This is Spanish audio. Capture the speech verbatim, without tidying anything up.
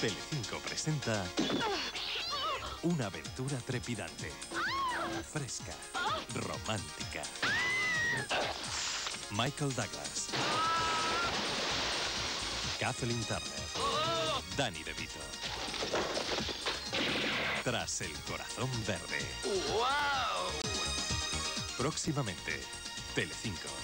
Telecinco presenta una aventura trepidante, fresca, romántica. Michael Douglas, Kathleen Turner, Danny DeVito. Tras el corazón verde. ¡Wow! Próximamente, Telecinco.